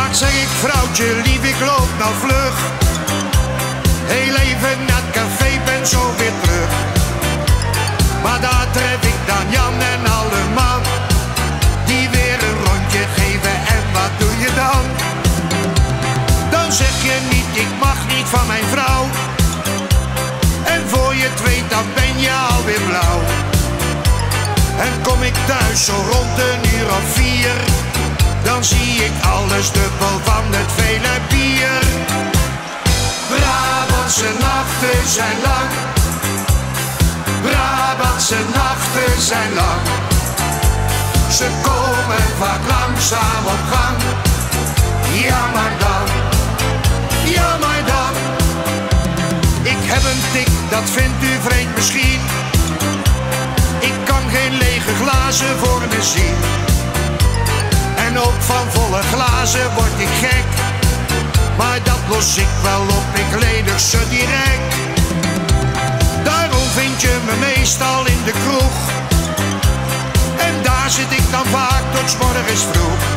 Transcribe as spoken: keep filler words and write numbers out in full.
Vaak zeg ik vrouwtje lief, ik loop nou vlug, heel even naar het café, ben zo weer terug. Maar daar tref ik dan Jan en alle man, die weer een rondje geven en wat doe je dan? Dan zeg je niet, ik mag niet van mijn vrouw, en voor je het weet dan ben je alweer blauw. En kom ik thuis zo rond een uur of vier, dan zie ik alles dubbel van het vele bier. Brabantse nachten zijn lang, Brabantse nachten zijn lang. Ze komen vaak langzaam op gang. Ja maar dan, ja maar dan. Ik heb een tik, dat vindt u vreemd misschien. Ik kan geen lege glazen voor me zien. En ook van volle glazen word ik gek. Maar dat los ik wel op, ik ledig ze direct. Daarom vind je me meestal in de kroeg, en daar zit ik dan vaak tot 's morgens vroeg.